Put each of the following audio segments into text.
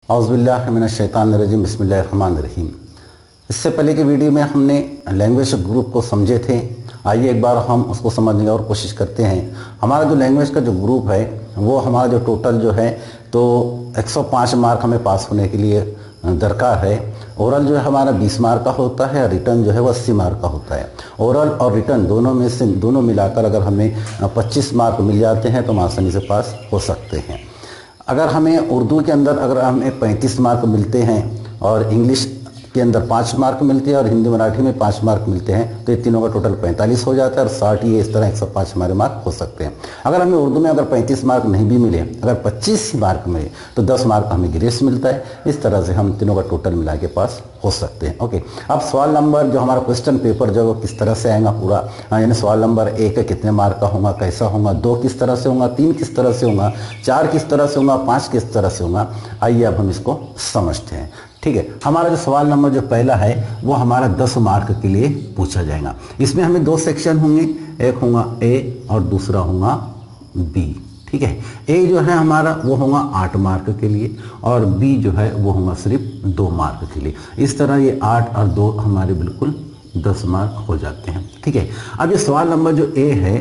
औज़ुबिल्लाहि मिनश्शैतानिर्रजीम बिस्मिल्लाहिर्रहमानिर्रहीम। इससे पहले की वीडियो में हमने लैंग्वेज ग्रुप को समझे थे। आइए एक बार हम उसको समझने और कोशिश करते हैं। हमारा जो लैंग्वेज का जो ग्रुप है वो हमारा जो टोटल जो है तो 105 मार्क हमें पास होने के लिए दरकार है। ओरल जो है हमारा 20 मार्क का होता है और रिटर्न जो है वो 80 मार्क का होता है। ओरल और रिटर्न दोनों मिलाकर अगर हमें 25 मार्क मिल जाते हैं तो हम आसानी से पास हो सकते हैं। अगर हमें उर्दू के अंदर अगर हमें 35 मार्क मिलते हैं और इंग्लिश के अंदर 5 मार्क मिलते हैं और हिंदी मराठी में 5 मार्क मिलते हैं तो ये तीनों का टोटल 45 हो जाता है और 60 ये इस तरह 105 हमारे मार्क हो सकते हैं। अगर हमें उर्दू में अगर 35 मार्क नहीं भी मिले, अगर 25 ही मार्क मिले तो 10 मार्क हमें ग्रेस मिलता है। इस तरह से हम तीनों का टोटल मिला के पास हो सकते हैं। ओके, अब सवाल नंबर जो हमारा क्वेश्चन पेपर जो वो किस तरह से आएगा पूरा, यानी सवाल नंबर 1 कितने मार्क का होगा, कैसा होगा, 2 किस तरह से होगा, 3 किस तरह से होगा, 4 किस तरह से होगा, 5 किस तरह से होगा। आइए अब हम इसको समझते हैं। ठीक है, हमारा जो सवाल नंबर जो पहला है वो हमारा 10 मार्क के लिए पूछा जाएगा। इसमें हमें 2 सेक्शन होंगे, एक होगा ए और दूसरा होगा बी। ठीक है, ए जो है हमारा वो होगा 8 मार्क के लिए और बी जो है वो होगा सिर्फ 2 मार्क के लिए। इस तरह ये 8 और 2 हमारे बिल्कुल 10 मार्क हो जाते हैं। ठीक है, अब ये सवाल नंबर जो ए है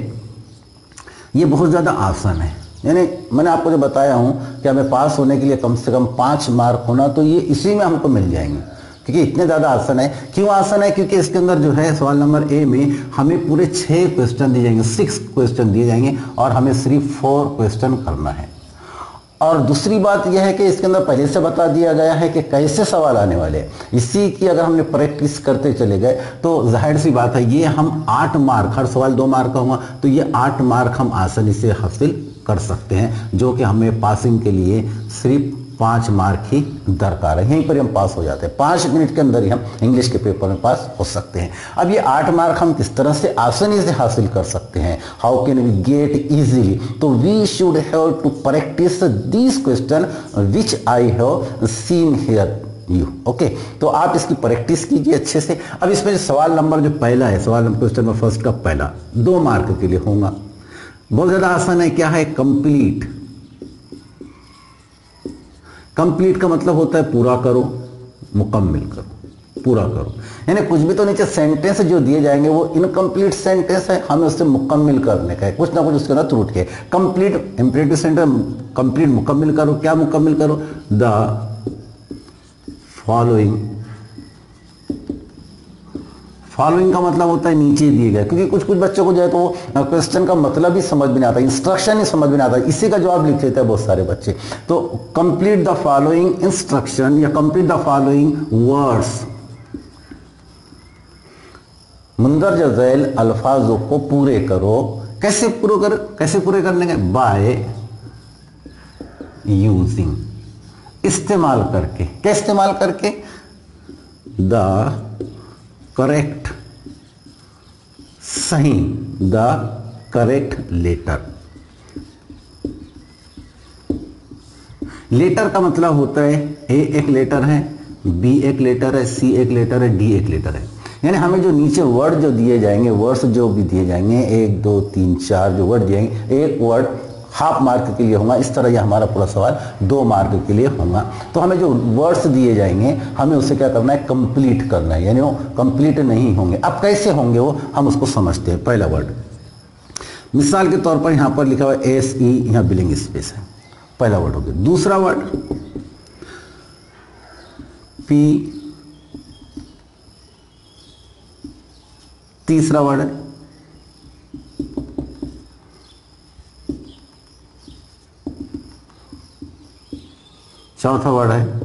ये बहुत ज़्यादा आसान है। यानी मैंने आपको जो बताया हूँ कि हमें पास होने के लिए कम से कम 5 मार्क होना, तो ये इसी में हमको मिल जाएंगे क्योंकि इतने ज़्यादा आसान है। क्यों आसान है? क्योंकि इसके अंदर जो है सवाल नंबर ए में हमें पूरे 6 क्वेश्चन दिए जाएंगे, 6 क्वेश्चन दिए जाएंगे और हमें सिर्फ 4 क्वेश्चन करना है। और दूसरी बात यह है कि इसके अंदर पहले से बता दिया गया है कि कैसे सवाल आने वाले हैं। इसी की अगर हमने प्रैक्टिस करते चले गए तो जाहिर सी बात है ये हम 8 मार्क, हर सवाल 2 मार्क का होगा तो ये 8 मार्क हम आसानी से हासिल कर सकते हैं, जो कि हमें पासिंग के लिए सिर्फ 5 मार्क ही दरकार है। यहीं पर हम पास हो जाते हैं, 5 मिनट के अंदर ही हम इंग्लिश के पेपर में पास हो सकते हैं। अब ये 8 मार्क हम किस तरह से आसानी से हासिल कर सकते हैं, how can we get easily, तो we should have to practice this question which I have seen here you. Okay, तो आप इसकी प्रैक्टिस कीजिए अच्छे से। अब इसमें सवाल नंबर जो पहला है, सवाल नंबर क्वेश्चन नंबर फर्स्ट का पहला 2 मार्क के लिए होगा, बहुत ज्यादा आसान है। क्या है? कंप्लीट। कंप्लीट का मतलब होता है पूरा करो, मुकम्मल करो, पूरा करो। यानी कुछ भी तो नीचे सेंटेंस जो दिए जाएंगे वो इनकम्प्लीट सेंटेंस है, हमें उससे मुकम्मल करने का है, कुछ ना कुछ उसके अंदर त्रुटि है। कंप्लीट इंपरेटिव सेंटेंस, कंप्लीट मुकम्मल करो। क्या मुकम्मल करो? The following. फॉलोइंग का मतलब होता है नीचे दिए गए, क्योंकि कुछ कुछ बच्चों को जो है तो क्वेश्चन का मतलब ही समझ में नहीं आता, इंस्ट्रक्शन ही समझ में नहीं आता, इसी का जवाब लिख लेते हैं बहुत सारे बच्चे। तो कंप्लीट द फॉलोइंग इंस्ट्रक्शन या कंप्लीट द फॉलोइंग वर्ड्स, मुंदरजा झैल अल्फाजों को पूरे करो। कैसे पूरे करने के? बाय यूजिंग, इस्तेमाल करके। क्या इस्तेमाल करके? द करेक्ट, सही, द करेक्ट लेटर। लेटर का मतलब होता है ए एक लेटर है, बी एक लेटर है, सी एक लेटर है, डी एक लेटर है। यानी हमें जो नीचे वर्ड जो दिए जाएंगे, वर्ड्स जो भी दिए जाएंगे 1 2 3 4 जो वर्ड दिएंगे, एक वर्ड हाफ मार्क के लिए होगा। इस तरह यह हमारा पूरा सवाल 2 मार्क के लिए होगा। तो हमें जो वर्ड्स दिए जाएंगे हमें उसे क्या करना है? कंप्लीट करना है, यानी वो कंप्लीट नहीं होंगे। अब कैसे होंगे वो हम उसको समझते हैं। पहला वर्ड मिसाल के तौर पर यहां पर लिखा हुआ है SE, यहां बिलिंग स्पेस है, पहला वर्ड हो गया। दूसरा वर्ड P, तीसरा वर्ड है चौथा वर्ड है।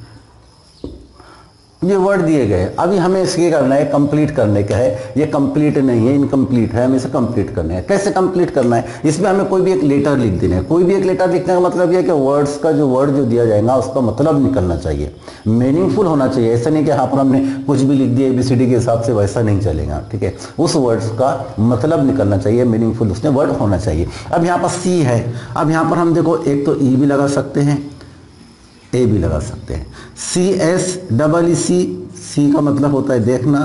ये वर्ड दिए गए, अभी हमें इसके करना है, कंप्लीट करने का है। ये कंप्लीट नहीं है, इनकम्प्लीट है, हमें इसे कंप्लीट करना है। कैसे कंप्लीट करना है? इसमें हमें कोई भी एक लेटर लिख देना है। कोई भी एक लेटर लिखने का मतलब यह है कि वर्ड्स का जो वर्ड जो दिया जाएगा उसका मतलब निकलना चाहिए, मीनिंगफुल होना चाहिए। ऐसा नहीं कि यहाँ पर हमने कुछ भी लिख दिया ABCD के हिसाब से, वैसा नहीं चलेगा। ठीक है, उस वर्ड्स का मतलब निकलना चाहिए, मीनिंगफुल उसमें वर्ड होना चाहिए। अब यहाँ पर C है, अब यहाँ पर हम देखो एक तो E भी लगा सकते हैं, ए भी लगा सकते हैं। CSEEC, सी का मतलब होता है देखना,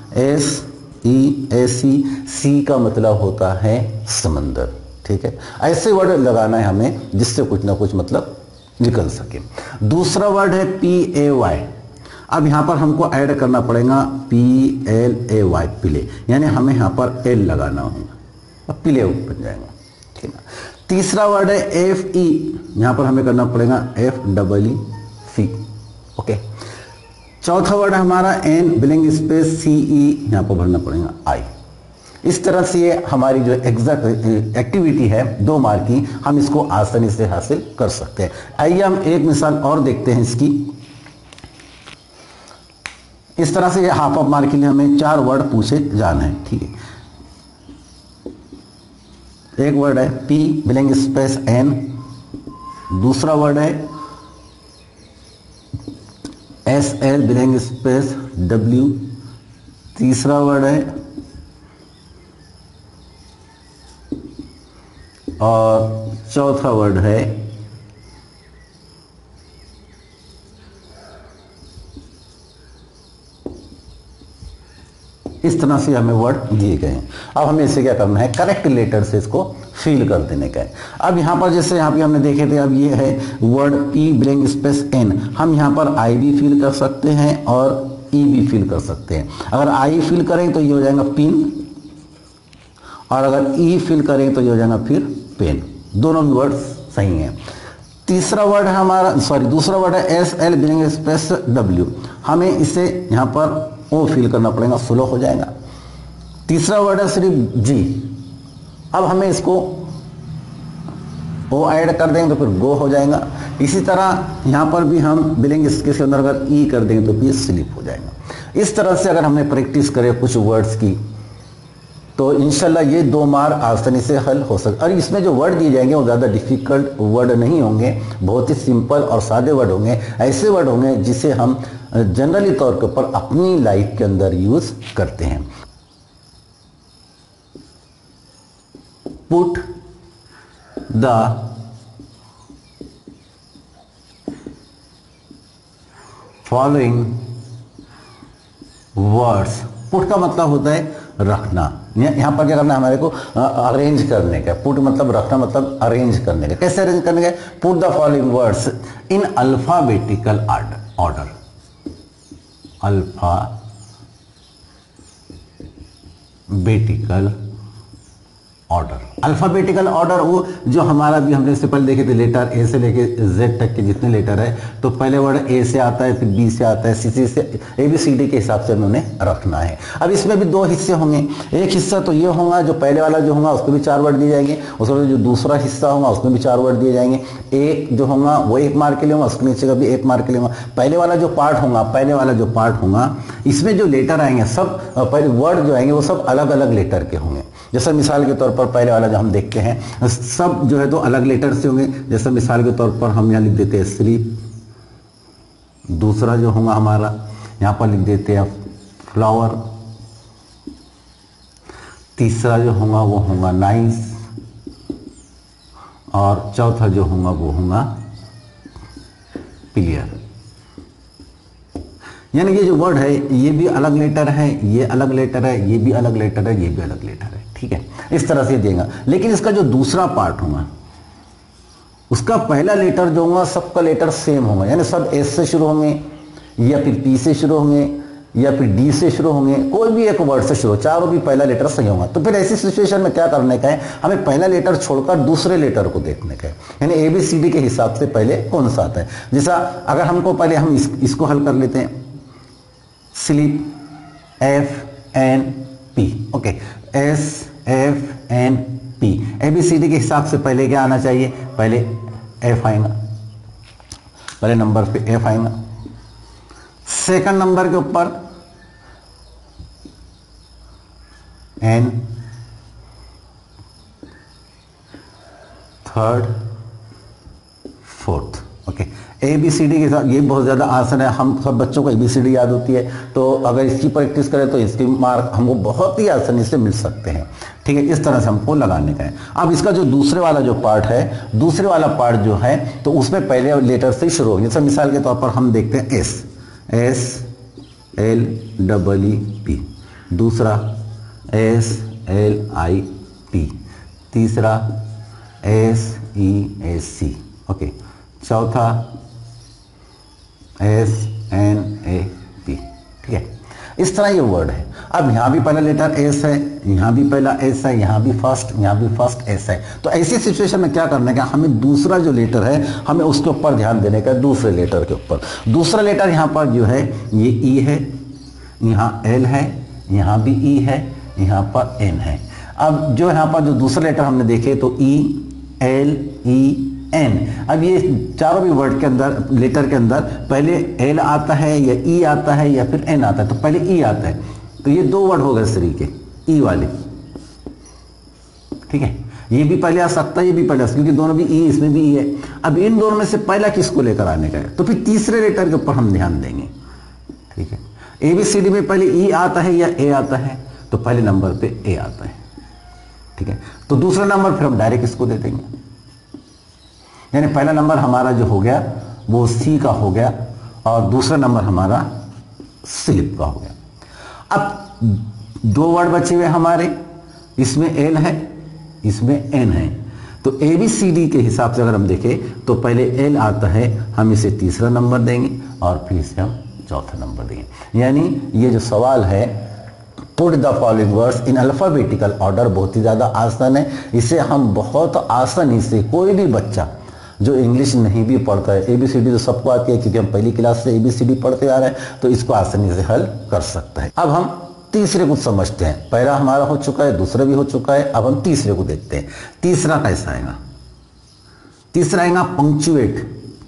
SEAC, सी का मतलब होता है समंदर। ठीक है, ऐसे वर्ड लगाना है हमें जिससे कुछ ना कुछ मतलब निकल सके। दूसरा वर्ड है PAY। अब यहाँ पर हमको ऐड करना पड़ेगा PLAY, पिले, यानी हमें यहाँ पर L लगाना होगा, अब पिले बन जाएगा, ठीक है। तीसरा वर्ड है FE, यहाँ पर हमें करना पड़ेगा FEEC, ओके। चौथा वर्ड है हमारा N बिलिंग स्पेस CE, यहाँ पर भरना पड़ेगा I। इस तरह से ये हमारी जो एग्जैक्ट एक्टिविटी है 2 मार्क की, हम इसको आसानी से हासिल कर सकते हैं। आइए हम एक मिसाल और देखते हैं इसकी। इस तरह से ये हाफ ऑफ मार्क के लिए हमें 4 वर्ड पूछे जाना है, ठीक है। एक वर्ड है P बिलिंग स्पेस N, दूसरा वर्ड है SL बिलिंग स्पेस W, तीसरा वर्ड है और चौथा वर्ड है इस तरह से हमें वर्ड दिए गए हैं। अब हमें इसे क्या करना है, करेक्ट लेटर से इसको फिल कर देने का है। अब यहाँ पर जैसे यहाँ पे हमने देखे थे, अब ये है word P billing space N, हम यहाँ पर I भी फिल कर सकते हैं और E भी फिल कर सकते हैं। अगर I फिल करें तो ये हो जाएगा पिन, और अगर E फिल करें तो ये हो जाएगा फिर पेन। दोनों भी वर्ड सही हैं। तीसरा वर्ड है हमारा, दूसरा वर्ड है SL बिलिंग स्पेस W, हमें इसे यहाँ पर O फिल करना पड़ेगा, स्लो हो जाएगा। तीसरा वर्ड है सिर्फ G, अब हमें इसको O ऐड कर देंगे तो फिर गो हो जाएगा। इसी तरह यहाँ पर भी हम बिलिंग इसके अंदर अगर E कर देंगे तो फिर स्लिप हो जाएगा। इस तरह से अगर हमने प्रैक्टिस करे कुछ वर्ड्स की तो इंशाल्लाह ये 2 मार्क आसानी से हल हो सकते। और इसमें जो वर्ड दिए जाएंगे वो ज़्यादा डिफिकल्ट वर्ड नहीं होंगे, बहुत ही सिंपल और सादे वर्ड होंगे। ऐसे वर्ड होंगे जिसे हम जनरली तौर के ऊपर अपनी लाइफ के अंदर यूज करते हैं। Put the following words, put का मतलब होता है रखना। यहाँ पर क्या करना है हमारे को, अरेंज करने का। पुट मतलब रखना, मतलब अरेंज करने का। कैसे अरेंज करने का? Put the following words in alphabetical order. Alphabetical order. Alphabetical order वो जो हमारा भी हमने इससे पहले देखे थे, लेटर ए से लेके जेड तक के जितने लेटर है, तो पहले वर्ड ए से आता है, फिर बी से आता है, सी से, ABCD के हिसाब से उन्होंने रखना है। अब इसमें भी 2 हिस्से होंगे। एक हिस्सा तो ये होगा जो पहले वाला जो होगा उसको भी 4 वर्ड दिए जाएंगे, उसमें जो दूसरा हिस्सा होगा उसमें भी 4 वर्ड दिए जाएंगे। एक जो होगा वो 1 मार्क के लिए होगा, उसके नीचे का भी 1 मार्क के लिए होगा। पहले वाला जो पार्ट होगा इसमें जो लेटर आएंगे सब, पहले वर्ड जो आएंगे वो सब अलग अलग लेटर के होंगे। जैसे मिसाल के तौर पर पहले वाला जो हम देखते हैं सब जो है तो अलग लेटर से होंगे। जैसे मिसाल के तौर पर हम यहाँ लिख देते हैं स्लीप, दूसरा जो होगा हमारा यहाँ पर लिख देते हैं फ्लावर, तीसरा जो होगा वो होगा नाइस, और चौथा जो होगा वो होगा क्लियर। यानी ये जो वर्ड है ये भी अलग लेटर है, ये अलग लेटर है, ये भी अलग लेटर है, ये भी अलग लेटर है, ठीक है। इस तरह से देगा। लेकिन इसका जो दूसरा पार्ट होगा उसका पहला लेटर जो होगा सबका लेटर सेम होगा, यानी सब एस से शुरू होंगे या फिर पी से शुरू होंगे या फिर डी से शुरू होंगे, कोई भी एक वर्ड से शुरू, चारों भी पहला लेटर सही होगा। तो फिर ऐसी सिचुएशन में क्या करने का है, हमें पहला लेटर छोड़कर दूसरे लेटर को देखने का है, यानी ABCD के हिसाब से पहले कौन सा आता है। जैसा अगर हमको पहले हम इसको हल कर लेते हैं, sleep FNP, okay, SFNP। ABCD के हिसाब से पहले क्या आना चाहिए, पहले F आएगा, पहले नंबर पे F आएगा, सेकंड नंबर के ऊपर N, third, fourth, okay. ABCD के साथ ये बहुत ज़्यादा आसान है, हम सब बच्चों को ABCD याद होती है, तो अगर इसकी प्रैक्टिस करें तो इसकी मार्क हमको बहुत ही आसानी से मिल सकते हैं, ठीक है। इस तरह से हमको लगाने का है। अब इसका जो दूसरे वाला जो पार्ट है, दूसरे वाला पार्ट जो है तो उसमें पहले लेटर से शुरू होगी। जैसे मिसाल के तौर पर हम देखते हैं SLEEP, दूसरा SLIP, तीसरा SEAC, ओके, चौथा SNAP, ठीक है। इस तरह ये वर्ड है। अब यहाँ भी पहला लेटर एस है, यहाँ भी पहला एस है, यहाँ भी फर्स्ट एस है। तो ऐसी सिचुएशन में क्या करने का, हमें दूसरा जो लेटर है हमें उसके ऊपर ध्यान देने का, दूसरे लेटर के ऊपर। दूसरा लेटर यहाँ पर जो है ये ई है, यहाँ एल है, यहाँ भी ई है, यहाँ पर एन है। अब जो यहाँ पर जो दूसरा लेटर हमने देखे तो ई एल ई एन। अब ये चारों भी वर्ड के अंदर, लेटर के अंदर पहले एल आता है या ई आता है या फिर एन आता है। तो पहले ई आता है, तो ये दो वर्ड हो गए इस तरीके, ई वाले, ठीक है। ये भी पहले आ सकता है, ये भी पहले आ सकता है, क्योंकि दोनों भी ई, इसमें भी ई है। अब इन दोनों में से पहला किसको लेकर आने का है, तो फिर तीसरे लेटर के ऊपर हम ध्यान देंगे, ठीक है। ABCD में पहले ई आता है या ए आता है, तो पहले नंबर पे ए आता है, ठीक है। तो दूसरा नंबर फिर हम डायरेक्ट इसको दे देंगे, यानी पहला नंबर हमारा जो हो गया वो सी का हो गया और दूसरा नंबर हमारा स्लिप का हो गया। अब दो वर्ड बचे हुए हमारे, इसमें एल है, इसमें एन है। तो ABCD के हिसाब से अगर हम देखें तो पहले एल आता है, हम इसे तीसरा नंबर देंगे और फिर इसे हम चौथा नंबर देंगे। यानी ये जो सवाल है put the following words in alphabetical order, बहुत ही ज़्यादा आसान है। इसे हम बहुत आसानी से, कोई भी बच्चा जो इंग्लिश नहीं भी पढ़ता है, ABCD तो सबको आती है क्योंकि हम पहली क्लास से ABCD पढ़ते आ रहे हैं, तो इसको आसानी से हल कर सकता है। अब हम तीसरे को समझते हैं। पहला हमारा हो चुका है, दूसरा भी हो चुका है, अब हम तीसरे को देखते हैं। तीसरा कैसा आएगा? तीसरा आएगा punctuate.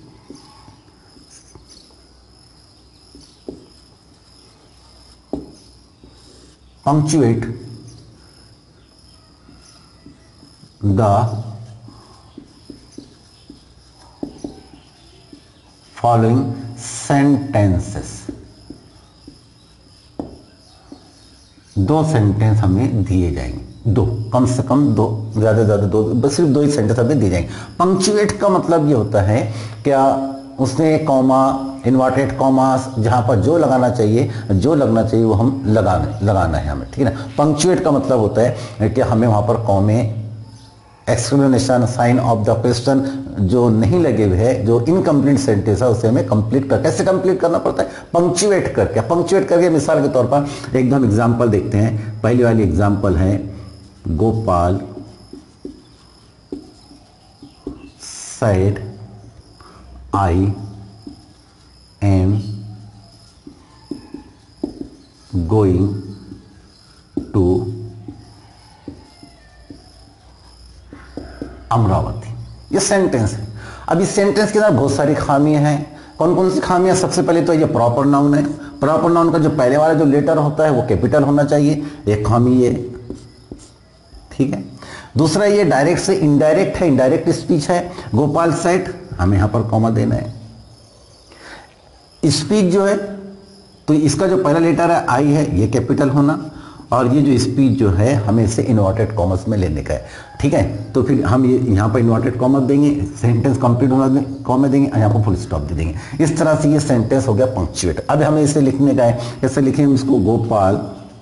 Punctuate the following sentences. दो सेंटेंस हमें दिए जाएंगे, दो, कम से कम दो, ज्यादा से ज्यादा दो, बस सिर्फ दो ही सेंटेंस हमें दिए जाएंगे। पंक्चुएट का मतलब ये होता है क्या उसने कॉमा, इन्वर्टेड कॉमास, जहां पर जो लगाना चाहिए, जो लगना चाहिए वो हम लगाना है हमें, ठीक है ना। पंक्चुएट का मतलब होता है कि हमें वहां पर comma, exclamation, sign of the question जो नहीं लगे हुए हैं, जो इनकम्प्लीट सेंटेंस है उसे हमें कंप्लीट कर, कैसे कंप्लीट करना पड़ता है? पंक्चुएट करके। पंक्चुएट करके मिसाल के तौर पर एकदम एग्जांपल देखते हैं। पहली वाली एग्जांपल है Gopal said I am going to Amravati. ये सेंटेंस है। अब इस सेंटेंस के अंदर बहुत सारी खामियां हैं। कौन कौन सी खामियां? सबसे पहले तो ये प्रॉपर नाउन है। प्रॉपर नाउन का जो पहले वाला जो लेटर होता है वो कैपिटल होना चाहिए, एक खामी ये, ठीक है। दूसरा ये डायरेक्ट से इनडायरेक्ट है, इनडायरेक्ट स्पीच है। गोपाल सेट, हमें यहां पर कॉमा देना है। स्पीच जो है तो इसका जो पहला लेटर है आई है, ये कैपिटल होना, और ये जो स्पीच जो है हमें इसे इन्वर्टेड कॉमर्स में लेने का है, ठीक है। तो फिर हम ये यहाँ पर इन्वर्टेड कॉमर्स देंगे, सेंटेंस कंप्लीट होना कॉमा देंगे, यहाँ पर फुल स्टॉप दे देंगे। इस तरह से ये सेंटेंस हो गया पंक्चुएट। अब हमें इसे लिखने का है, कैसे लिखेंगे इसको? Gopal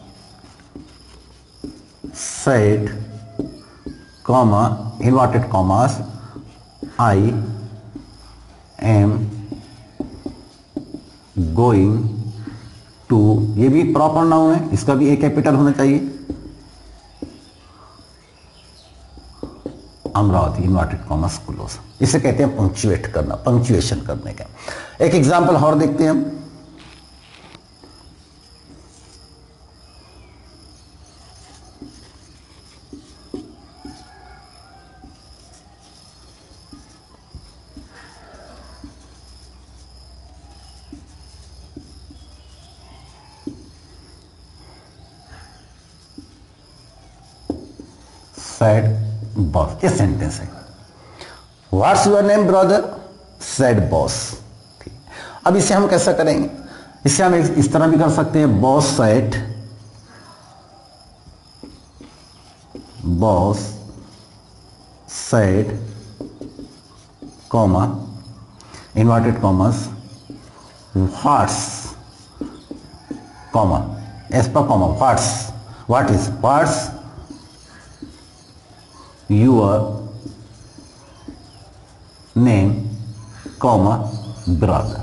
said comma inverted commas I am going to, ये भी प्रॉपर नाउन है, इसका भी एक कैपिटल होना चाहिए, अमरावती, इन्वर्टेड कॉमर्स क्लोज। इसे कहते हैं पंक्चुएट करना, पंक्चुएशन करने का। एक एग्जांपल और देखते हैं हम। said boss, ये सेंटेंस है। What's your name brother? said boss। अब इसे हम कैसा करेंगे? इसे हम इस तरह भी कर सकते हैं, boss said comma inverted commas what's comma S पर comma what's your name comma brother,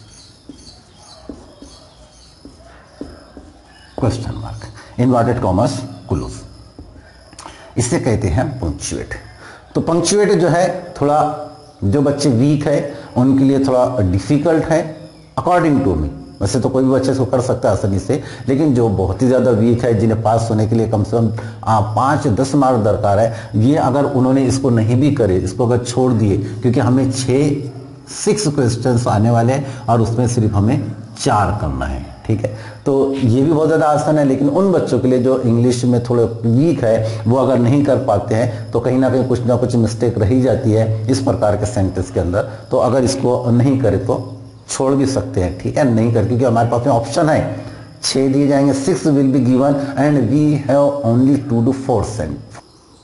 question mark, inverted commas close, इसे कहते हैं पंक्चुएट। तो पंक्चुएट जो है थोड़ा, जो बच्चे वीक है उनके लिए थोड़ा डिफिकल्ट है अकॉर्डिंग टू मी। वैसे तो कोई भी बच्चे इसको कर सकता है आसानी से, लेकिन जो बहुत ही ज़्यादा वीक है, जिन्हें पास होने के लिए कम से कम 5-10 मार्क दरकार है, ये अगर उन्होंने इसको नहीं भी करे, इसको अगर छोड़ दिए, क्योंकि हमें 6 क्वेश्चंस आने वाले हैं और उसमें सिर्फ हमें 4 करना है, ठीक है। तो ये भी बहुत ज़्यादा आसान है, लेकिन उन बच्चों के लिए जो इंग्लिश में थोड़े वीक है, वो अगर नहीं कर पाते हैं तो कहीं ना कुछ मिस्टेक रही जाती है इस प्रकार के सेंटेंस के अंदर। तो अगर इसको नहीं करे तो छोड़ भी सकते हैं, ठीक है, नहीं कर, क्योंकि हमारे पास में ऑप्शन है 6 दिए जाएंगे, 6 will be given and we have only to do 4 sentence.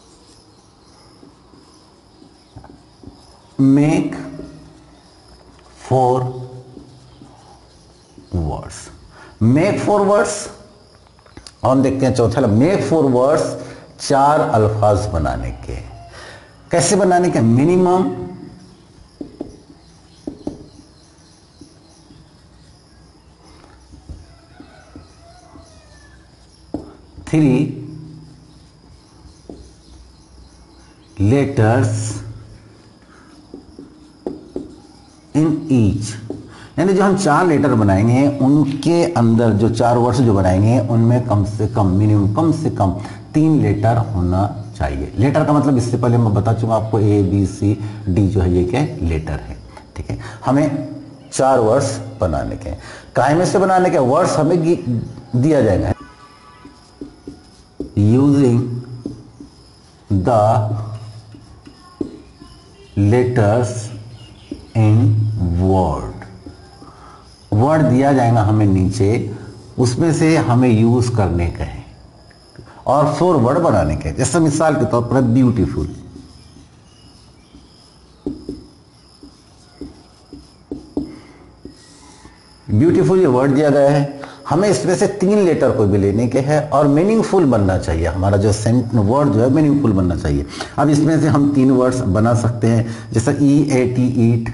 Make 4 words, make 4 words. हम देखते हैं चौथा, मेक 4 वर्ड्स, 4 अल्फाज बनाने के। कैसे बनाने के? मिनिमम 3 लेटर्स इन ईच, यानी जो हम 4 लेटर बनाएंगे उनके अंदर जो 4 वर्ड्स जो बनाएंगे उनमें कम से कम, मिनिमम कम से कम 3 लेटर होना चाहिए। लेटर का मतलब इससे पहले मैं बता चुका आपको, A B C D जो है ये क्या लेटर है, ठीक है। हमें 4 वर्ड्स बनाने के, काय में से बनाने के? वर्ड्स हमें दिया जाएगा using the letters in word. Word दिया जाएगा हमें नीचे, उसमें से हमें यूज करने का है और 4 वर्ड बनाने के। जैसे मिसाल के तौर पर ब्यूटीफुल, ब्यूटीफुल ये वर्ड दिया गया है, हमें इसमें से 3 लेटर को भी लेने के हैं और मीनिंगफुल बनना चाहिए। हमारा जो वर्ड जो है मीनिंगफुल बनना चाहिए। अब इसमें से हम 3 वर्ड्स बना सकते हैं, जैसे EAT ईट,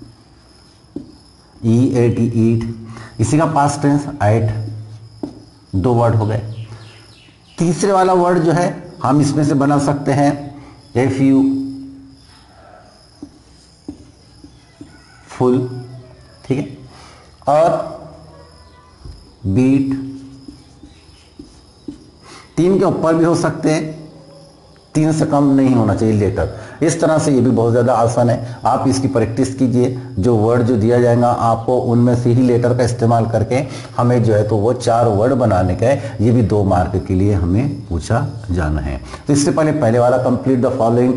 EAT ईट, इसी का पास्ट टेंस एट, 2 वर्ड हो गए। तीसरे वाला वर्ड जो है हम इसमें से बना सकते हैं इफ यू फुल, ठीक है, और बीट। 3 के ऊपर भी हो सकते हैं, 3 से कम नहीं होना चाहिए लेटर। इस तरह से ये भी बहुत ज़्यादा आसान है, आप इसकी प्रैक्टिस कीजिए। जो वर्ड जो दिया जाएगा आपको उनमें से ही लेटर का इस्तेमाल करके हमें जो है तो वो 4 वर्ड बनाने का है। ये भी 2 मार्क के लिए हमें पूछा जाना है। तो इससे पहले वाला complete the following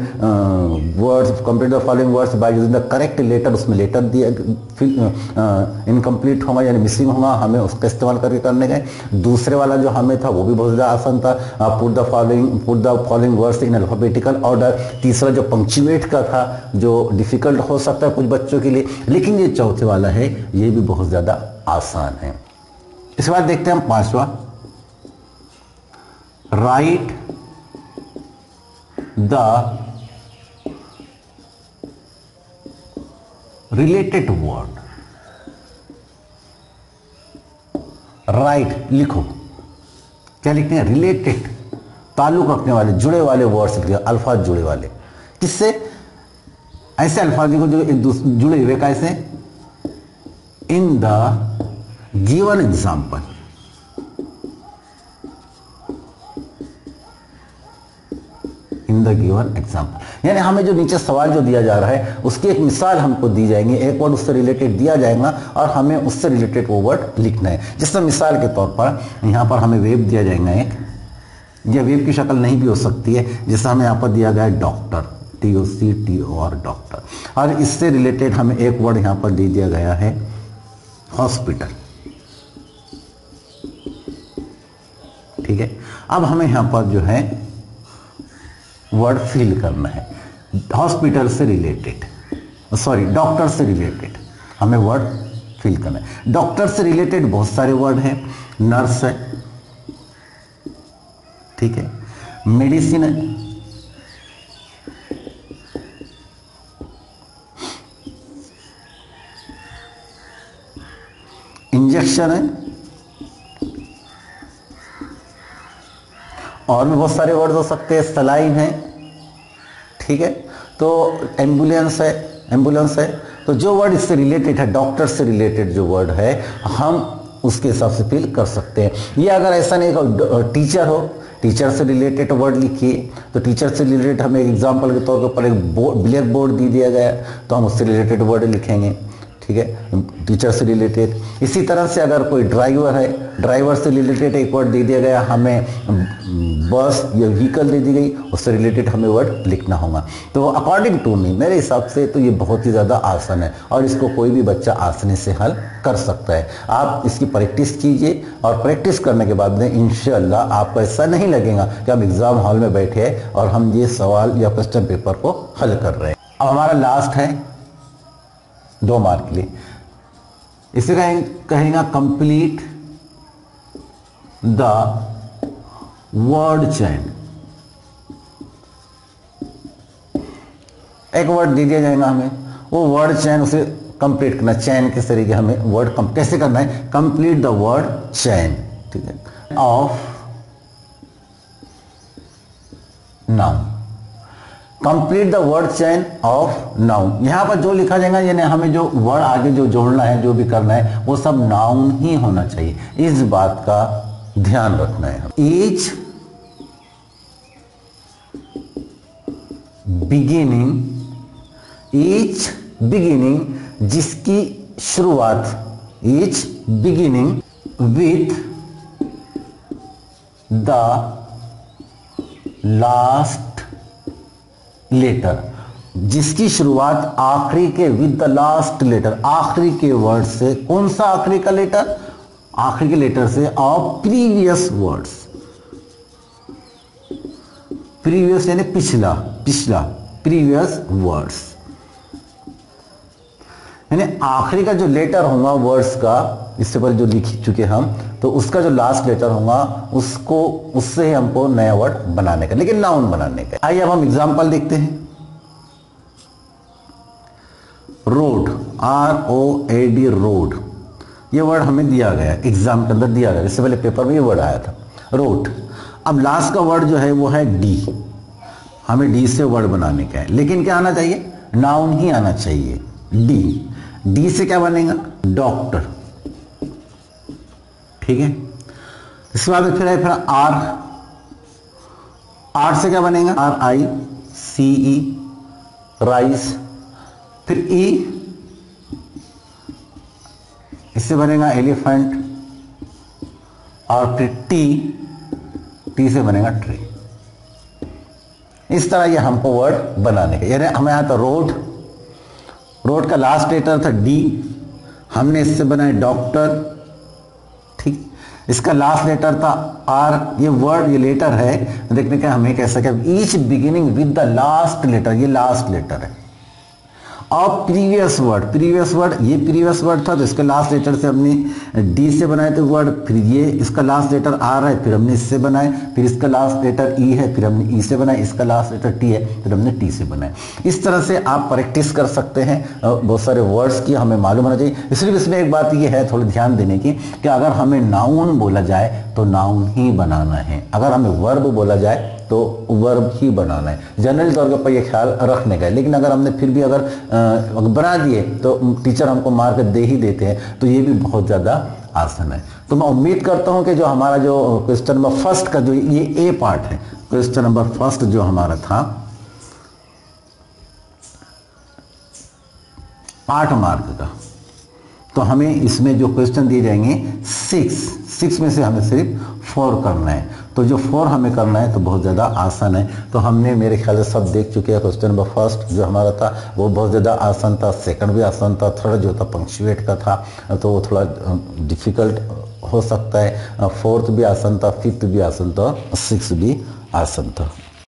words by using the correct letter, उसमें लेटर दिया इनकम्प्लीट होगा यानी मिसिंग होगा, हमें उसका इस्तेमाल करके करने गए। दूसरे वाला जो हमें था वो भी बहुत ज़्यादा आसान था, put the following words in alphabetical order. तीसरा जो पंक्चुएट का था जो डिफिकल्ट हो सकता है कुछ बच्चों के लिए, लेकिन ये चौथे वाला है ये भी बहुत ज्यादा आसान है। इसके बाद देखते हैं हम 5वां, write the related word. Write लिखो, क्या लिखते हैं? रिलेटेड, ताल्लुक रखने वाले, जुड़े वाले वर्ड्स लिखे, अल्फाज जुड़े वाले। किससे? ऐसे अल्फाज को जो एक दूसरे जुड़े हुए, कैसे? In the given example, in the given example, यानी हमें जो नीचे सवाल जो दिया जा रहा है उसकी एक मिसाल हमको दी जाएंगी, एक वर्ड उससे रिलेटेड दिया जाएगा और हमें उससे रिलेटेड वो वर्ड लिखना है। जिससे मिसाल के तौर पर यहां पर हमें वेब दिया जाएगा एक, यह वेब की शक्ल नहीं भी हो सकती है, जैसे हमें यहाँ पर दिया गया है डॉक्टर, TOCTOR डॉक्टर, और इससे रिलेटेड हमें एक वर्ड यहाँ पर दे दिया गया है हॉस्पिटल, ठीक है। अब हमें यहाँ पर जो है वर्ड फिल करना है, हॉस्पिटल से रिलेटेड, सॉरी डॉक्टर से रिलेटेड हमें वर्ड फिल करना है। डॉक्टर से रिलेटेड बहुत सारे वर्ड हैं, नर्स है, ठीक है, मेडिसिन है, इंजेक्शन है, और भी बहुत सारे वर्ड हो सकते हैं, सलाइन है, ठीक है, तो एम्बुलेंस है, एम्बुलेंस है। तो जो वर्ड इससे रिलेटेड है, डॉक्टर से रिलेटेड जो वर्ड है, हम उसके हिसाब से फिल कर सकते हैं। ये अगर ऐसा नहीं, टीचर हो, टीचर से रिलेटेड वर्ड लिखिए, तो टीचर से रिलेटेड हमें एग्जाम्पल के तौर के ऊपर एक ब्लैक बोर्ड दे दिया गया, तो हम उससे रिलेटेड वर्ड लिखेंगे, ठीक है, टीचर से रिलेटेड। इसी तरह से अगर कोई ड्राइवर है, ड्राइवर से रिलेटेड एक वर्ड दे दिया गया, हमें बस या व्हीकल दे दी गई, उससे रिलेटेड हमें वर्ड लिखना होगा। तो अकॉर्डिंग टू मी, मेरे हिसाब से तो ये बहुत ही ज़्यादा आसान है और इसको कोई भी बच्चा आसानी से हल कर सकता है। आप इसकी प्रैक्टिस कीजिए और प्रैक्टिस करने के बाद में इंशाअल्लाह आपको ऐसा नहीं लगेगा कि हम एग्ज़ाम हॉल में बैठे हैं और हम ये सवाल या क्वेश्चन पेपर को हल कर रहे हैं। अब हमारा लास्ट है 2 मार्क के लिए, इसे कहेगा कंप्लीट द वर्ड चैन। एक वर्ड दे दिया जाएगा हमें, वो वर्ड चैन उसे कंप्लीट करना, चैन किस तरीके हमें वर्ड कैसे करना है, कंप्लीट द वर्ड चैन, ठीक है, of noun. Complete the word chain of noun. यहां पर जो लिखा जाएगा, यानी हमें जो वर्ड आगे जो जोड़ना है, जो भी करना है, वो सब नाउन ही होना चाहिए। इस बात का ध्यान रखना है। ईच बिगिनिंग जिसकी शुरुआत, each beginning with the last letter, जिसकी शुरुआत आखिरी के विद द लास्ट लेटर, आखिरी के वर्ड से। कौन सा आखिरी का लेटर? आखिरी के लेटर से ऑफ प्रीवियस वर्ड्स। प्रीवियस यानी पिछला, पिछला, प्रीवियस वर्ड्स यानी आखिरी का जो लेटर होगा वर्ड्स का, इससे पहले जो लिख चुके हम, तो उसका जो लास्ट लेटर होगा उसको, उससे ही हमको नया वर्ड बनाने का, लेकिन नाउन बनाने का। आइए अब हम एग्जांपल देखते हैं। रोड, ROAD, रोड, ये वर्ड हमें दिया गया, एग्जाम के अंदर दिया गया, इससे पहले पेपर में ये वर्ड आया था, रोड। अब लास्ट का वर्ड जो है वो है डी, हमें डी से वर्ड बनाने का है, लेकिन क्या आना चाहिए? नाउन ही आना चाहिए। डी से क्या बनेगा? डॉक्टर, ठीक है। इसके बाद फिर आर से क्या बनेगा? RICE, rice. फिर ई, इससे बनेगा एलिफेंट, और फिर टी से बनेगा ट्री। इस तरह ये हमको वर्ड बनाने के, यानी हमें यहाँ था रोड, रोड का लास्ट लेटर था डी, हमने इससे बनाया डॉक्टर, ठीक। इसका लास्ट लेटर था आर, ये वर्ड, ये लेटर है, देखने का हमें कैसा क्या, each beginning with the last letter, ये लास्ट लेटर है। और प्रीवियस वर्ड, प्रीवियस वर्ड, ये प्रीवियस वर्ड था, तो इसके लास्ट लेटर से हमने डी से बनाए थे वर्ड, फिर ये इसका लास्ट लेटर आर है, फिर हमने इससे बनाए, फिर इसका लास्ट लेटर ई है, फिर हमने ई से बनाए, इसका लास्ट लेटर टी है, फिर हमने टी से बनाए। इस तरह से आप प्रैक्टिस कर सकते हैं। बहुत सारे वर्ड्स की हमें मालूम होना चाहिए। सिर्फ इसमें एक बात ये है थोड़ी ध्यान देने की, कि अगर हमें नाउन बोला जाए तो नाउन ही बनाना है, अगर हमें वर्ब बोला जाए तो वर्ब ही बनाना है। जनरल तौर पर यह ख्याल रखने का है, लेकिन अगर हमने फिर भी अगर बना दिए तो टीचर हमको मार्क दे ही देते हैं, तो ये भी बहुत ज़्यादा आसान है। तो मैं उम्मीद करता हूं कि जो हमारा जो क्वेश्चन नंबर फर्स्ट का जो ये ए पार्ट है, क्वेश्चन नंबर फर्स्ट जो हमारा था 8 मार्क का, तो हमें इसमें जो क्वेश्चन दिए जाएंगे 6 में से हमें सिर्फ 4 करना है। तो जो 4 हमें करना है तो बहुत ज़्यादा आसान है। तो हमने मेरे ख्याल से सब देख चुके हैं। क्वेश्चन नंबर फर्स्ट जो हमारा था वो बहुत ज़्यादा आसान था, सेकंड भी आसान था, थर्ड जो था पंक्चुएट का था तो वो थोड़ा डिफिकल्ट हो सकता है, फोर्थ भी आसान था, फिफ्थ भी आसान था, 6 भी आसान था।